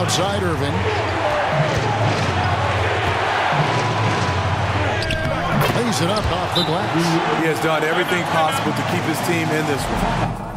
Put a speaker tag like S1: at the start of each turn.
S1: outside Irving. Lays it up off the glass.
S2: He has done everything possible to keep his team in this one.